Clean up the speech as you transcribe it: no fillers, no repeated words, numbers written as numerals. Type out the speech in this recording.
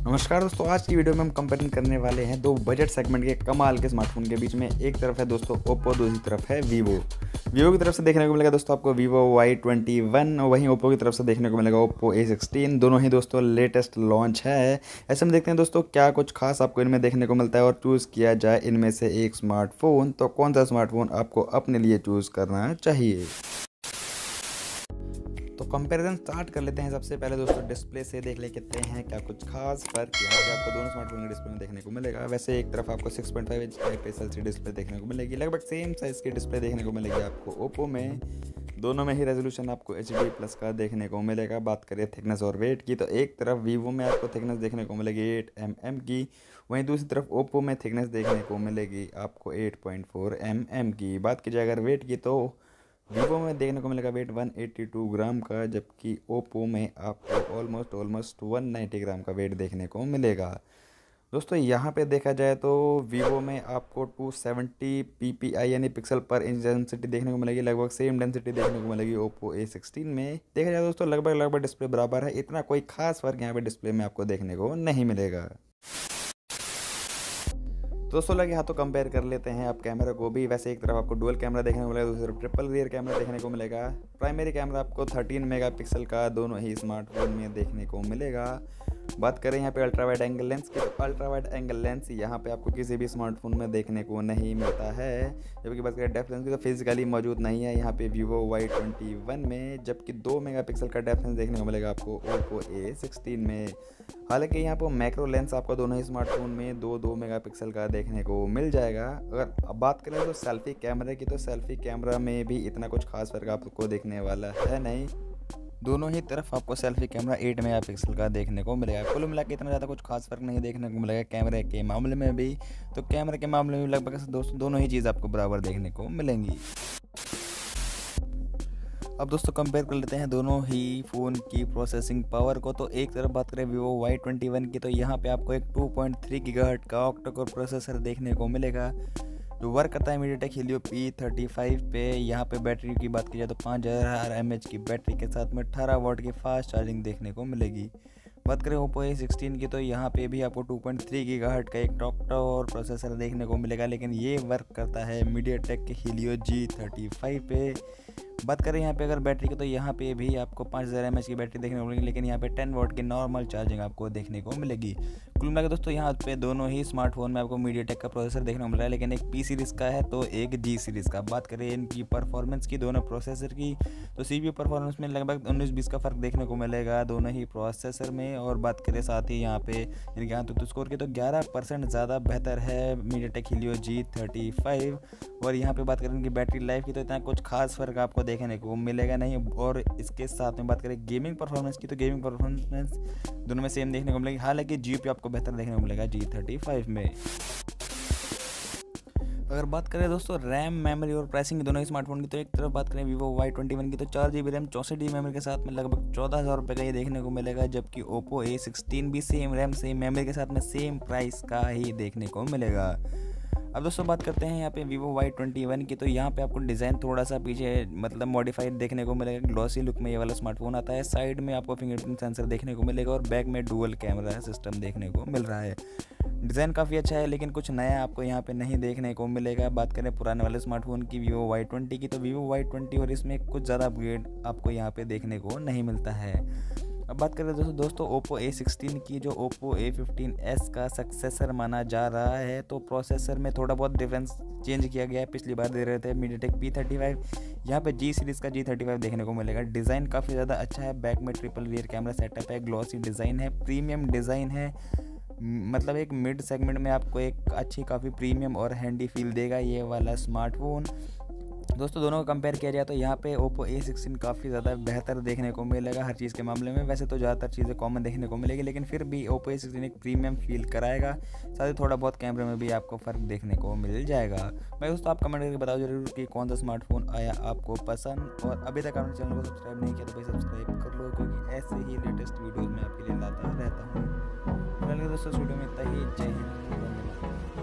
नमस्कार दोस्तों, आज की वीडियो में हम कंपेयरिंग करने वाले हैं दो बजट सेगमेंट के कमाल के स्मार्टफोन के बीच में। एक तरफ है दोस्तों ओप्पो, दूसरी तरफ है वीवो। वीवो की तरफ से देखने को मिलेगा दोस्तों आपको वीवो Y21, और वहीं ओप्पो की तरफ से देखने को मिलेगा ओप्पो A16। दोनों ही दोस्तों लेटेस्ट लॉन्च है। ऐसे में देखते हैं दोस्तों क्या कुछ खास आपको इनमें देखने को मिलता है, और चूज़ किया जाए इनमें से एक स्मार्टफोन तो कौन सा स्मार्टफोन आपको अपने लिए चूज़ करना चाहिए। तो कंपैरिजन स्टार्ट कर लेते हैं। सबसे पहले दोस्तों डिस्प्ले से देख लेते हैं क्या कुछ खास फर्क यहाँ पे आपको दोनों स्मार्टफोन के डिस्प्ले में देखने को मिलेगा। वैसे एक तरफ आपको 6.5 इंच IPS LCD डिस्प्ले देखने को मिलेगी, लगभग सेम साइज़ की डिस्प्ले देखने को मिलेगी आपको ओप्पो में। दोनों में ही रेजोल्यूशन आपको HD+ का देखने को मिलेगा। बात करें थिकनेस और वेट की, तो एक तरफ वीवो में आपको थिकनेस देखने को मिलेगी 8 mm की, वहीं दूसरी तरफ ओप्पो में थिकनेस देखने को मिलेगी आपको 8.4 mm की। बात की जाए अगर वेट की, तो वीवो में देखने को मिलेगा वेट 182 ग्राम का, जबकि ओप्पो में आपको ऑलमोस्ट 190 ग्राम का वेट देखने को मिलेगा। दोस्तों यहाँ पे देखा जाए तो वीवो में आपको 270 ppi यानी पिक्सल पर इंच डेंसिटी देखने को मिलेगी, लगभग सेम डेंसिटी देखने को मिलेगी ओप्पो A16 में। देखा जाए दोस्तों लगभग डिस्प्ले बराबर है, इतना कोई खास फर्क यहाँ पे डिस्प्ले में आपको देखने को नहीं मिलेगा। दोस्तों लगे हाथों कंपेयर कर लेते हैं आप कैमरा को भी। वैसे एक तरफ आपको डुअल कैमरा देखने को मिलेगा, दूसरी तरफ ट्रिपल रियर कैमरा देखने को मिलेगा। प्राइमरी कैमरा आपको 13 मेगापिक्सल का दोनों ही स्मार्टफोन में देखने को मिलेगा। बात करें यहाँ पे अल्ट्रा वाइड एंगल लेंस की, तो अल्ट्रा वाइड एंगल लेंस यहाँ पे आपको किसी भी स्मार्टफोन में देखने को नहीं मिलता है। जबकि बात करें डेप्थ लेंस की, तो फिजिकली मौजूद नहीं है यहाँ पे वीवो Y21 में, जबकि 2 मेगापिक्सल का डेप्थ लेंस देखने को मिलेगा आपको ओप्पो A16 में। हालांकि यहाँ पर मैक्रो लेंस आपको दोनों ही स्मार्टफोन में 2 मेगापिक्सल का देखने को मिल जाएगा। अगर अब बात करें तो सेल्फी कैमरे की, तो सेल्फी कैमरा में भी इतना कुछ खास फर्क आपको देखने वाला है नहीं। दोनों ही तरफ आपको सेल्फी कैमरा 8 मेगापिक्सल का देखने को मिलेगा। कुल मिला के इतना ज़्यादा कुछ खास फर्क नहीं देखने को मिलेगा कैमरे के मामले में भी। तो कैमरे के मामले में लगभग दोनों ही चीज़ आपको बराबर देखने को मिलेंगी। अब दोस्तों कंपेयर कर लेते हैं दोनों ही फ़ोन की प्रोसेसिंग पावर को। तो एक तरफ बात करें वीवो Y21 की, तो यहाँ पे आपको एक 2.3 गीगाहर्ट्ज़ का ऑक्टा-कोर प्रोसेसर देखने को मिलेगा, जो वर्क करता है मीडियाटेक हीलियो P35 पे। यहाँ पे बैटरी की बात की जाए तो 5000 mAh की बैटरी के साथ में 18 वाट की फास्ट चार्जिंग देखने को मिलेगी। बात करें ओप्पो A16 की, तो यहाँ पे भी आपको 2.3 गीगाहर्ट्ज़ का एक ऑक्टा-कोर प्रोसेसर देखने को मिलेगा, लेकिन ये वर्क करता है मीडियाटेक के हीलियो G35 पे। बात करें यहाँ पे अगर बैटरी की, तो यहाँ पे भी आपको 5000 mAh की बैटरी देखने को मिलेगी, लेकिन यहाँ पे 10 वाट की नॉर्मल चार्जिंग आपको देखने को मिलेगी। कुल मिला के दोस्तों यहाँ पे दोनों ही स्मार्टफोन में आपको मीडियाटेक का प्रोसेसर देखने को मिल रहा है, लेकिन एक P सीरीज़ का है तो एक G सीरीज़ का। बात करें इनकी परफॉर्मेंस की, दोनों प्रोसेसर की, तो CPU परफॉर्मेंस में लगभग 19-20 का फ़र्क देखने को मिलेगा दोनों ही प्रोसेसर में। और बात करें साथ ही यहाँ पे इनके AnTuTu स्कोर की, तो 11% ज़्यादा बेहतर है मीडियाटेक हीलियो G35। और यहाँ पे बात करें इनकी बैटरी लाइफ की, तो इतना कुछ खास फर्क आपको देखने को मिलेगा नहीं। और इसके साथ में बात करें गेमिंग परफॉर्मेंस की, तो गेमिंग परफॉर्मेंस दोनों में सेम देखने को मिलेगी, हालांकि GPU आपको बेहतर देखने को मिलेगा G35 में। अगर बात करें दोस्तों रैम, मेमोरी और प्राइसिंग दोनों ही स्मार्टफोन की, तो एक तरफ बात करें वीवो Y21 की, तो 4GB रैम 64GB मेमोरी के साथ में लगभग 14,000 रुपये का ये देखने को मिलेगा, जबकि ओप्पो A16 भी सेम रैम सेम मेमोरी के साथ में सेम प्राइस का ही देखने को मिलेगा। अब दोस्तों बात करते हैं यहाँ पे वीवो Y21 की, तो यहाँ पे आपको डिज़ाइन थोड़ा सा पीछे मतलब मॉडिफाइड देखने को मिलेगा, ग्लॉसी लुक में ये वाला स्मार्टफोन आता है। साइड में आपको फिंगरप्रिंट सेंसर देखने को मिलेगा, और बैक में डुअल कैमरा सिस्टम देखने को मिल रहा है। डिज़ाइन काफ़ी अच्छा है, लेकिन कुछ नया आपको यहाँ पे नहीं देखने को मिलेगा। बात करें पुराने वाले स्मार्टफोन की वीवो Y20 की, तो वीवो Y20 और इसमें कुछ ज़्यादा अपग्रेड आपको यहाँ पे देखने को नहीं मिलता है। अब बात करें दोस्तों ओप्पो A16 की, जो ओप्पो A15s का सक्सेसर माना जा रहा है, तो प्रोसेसर में थोड़ा बहुत डिफरेंस चेंज किया गया है। पिछली बार दे रहे थे मीडियाटेक P35, यहाँ पे G सीरीज़ का G35 देखने को मिलेगा। डिज़ाइन काफ़ी ज़्यादा अच्छा है, बैक में ट्रिपल रियर कैमरा सेटअप है, ग्लॉसी डिज़ाइन है, प्रीमियम डिज़ाइन है, मतलब एक मिड सेगमेंट में आपको एक अच्छी काफ़ी प्रीमियम और हैंडी फील देगा ये वाला स्मार्टफोन। दोस्तों दोनों को कंपेयर किया जाए तो यहाँ पे ओप्पो A16 काफ़ी ज़्यादा बेहतर देखने को मिलेगा हर चीज़ के मामले में। वैसे तो ज़्यादातर चीज़ें कॉमन देखने को मिलेगी, लेकिन फिर भी ओप्पो A16 एक प्रीमियम फील कराएगा। साथ ही थोड़ा बहुत कैमरे में भी आपको फ़र्क देखने को मिल जाएगा। मैं दोस्तों आप कमेंट करके बताओ जरूर कि कौन सा स्मार्टफोन आया आपको पसंद, और अभी तक आपने चैनल को सब्सक्राइब नहीं किया तो भाई सब्सक्राइब कर लो, क्योंकि ऐसे ही लेटेस्ट वीडियोज़ मैं आपके लिए लाता रहता हूँ। दोस्तों इस वीडियो में इतना ही। जय हिंद, धन्यवाद।